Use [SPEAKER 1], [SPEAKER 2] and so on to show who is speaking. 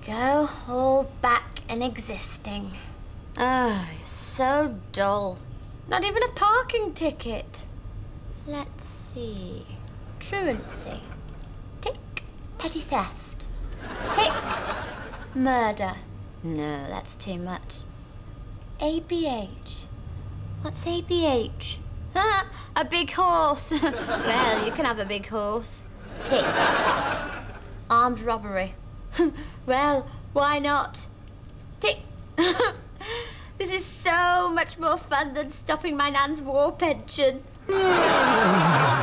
[SPEAKER 1] go, all back and existing. Oh, so dull. Not even a parking ticket. Let's see. Truancy. Tick. Petty theft. Tick. Murder. No, that's too much. ABH. What's ABH? A big horse. Well, you can have a big horse. Tick. Armed robbery. Well, why not? Tick. This is so much more fun than stopping my nan's war pension.